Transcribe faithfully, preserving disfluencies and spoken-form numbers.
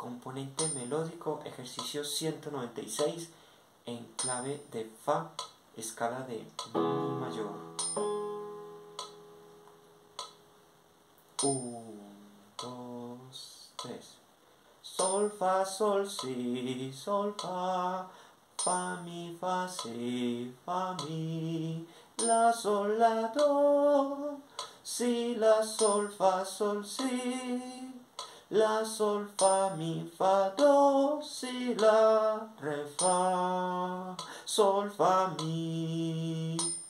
componente melódico, ejercicio ciento noventa y seis, en clave de Fa, escala de Mi mayor. Un, dos, tres. Sol, fa, sol, si, sol, fa, fa, mi, fa, si, fa, mi, la, sol, la, do, si, la, sol, fa, sol, si, la, sol, fa, mi, fa, do, si, la, re, fa, sol, fa, mi.